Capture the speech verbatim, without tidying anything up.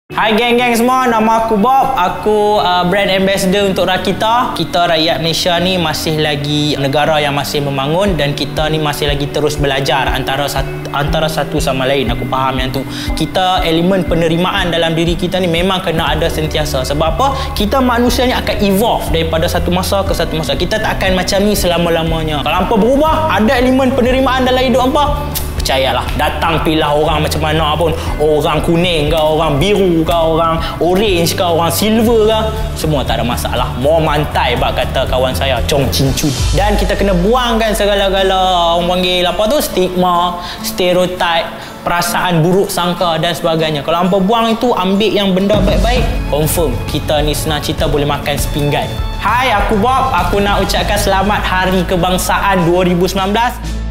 Hai geng-geng semua, nama aku Bob. Aku uh, brand ambassador untuk Rakita. Kita rakyat Malaysia ni masih lagi negara yang masih membangun dan kita ni masih lagi terus belajar antara satu, antara satu sama lain. Aku faham yang tu. Kita elemen penerimaan dalam diri kita ni memang kena ada sentiasa. Sebab apa? Kita manusia ni akan evolve daripada satu masa ke satu masa. Kita tak akan macam ni selama-lamanya. Kalau hampa berubah, ada elemen penerimaan dalam hidup hampa, percayalah, datang pilah orang macam mana pun, orang kuning ke, orang biru ke, orang orange ke, orang silver ke, semua tak ada masalah. Mau mantai bak kata kawan saya Chong Chin Chun. Dan kita kena buangkan segala-gala orang panggil apa tu, stigma, stereotip, perasaan buruk sangka dan sebagainya. Kalau hampa buang itu, ambil yang benda baik-baik, confirm kita ni senang cerita boleh makan sepinggan. Hai, aku Bob. Aku nak ucapkan selamat Hari Kebangsaan dua ribu sembilan belas.